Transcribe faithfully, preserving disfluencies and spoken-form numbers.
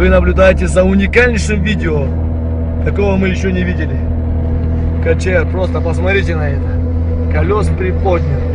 Вы наблюдаете за уникальнейшим видео. Такого мы еще не видели. ка че эр, просто посмотрите на это. Колес приподнят.